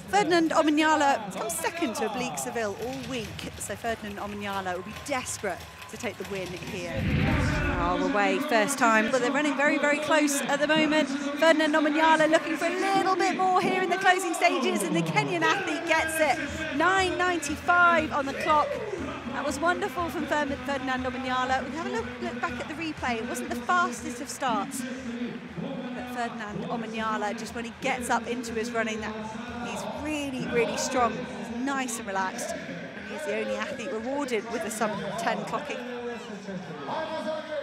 Ferdinand Omanyala comes second to Oblique Seville all week, so Ferdinand Omanyala will be desperate to take the win here. Oh, away, first time, but they're running very, very close at the moment. Ferdinand Omanyala looking for a little bit more here in the closing stages, and the Kenyan athlete gets it. 9:95 on the clock. That was wonderful from Ferdinand Omanyala. We have a look back at the replay. It wasn't the fastest of starts, but Ferdinand Omanyala, just when he gets up into his running, he's really, really strong. He's nice and relaxed. And he's the only athlete rewarded with the sub-10 clocking.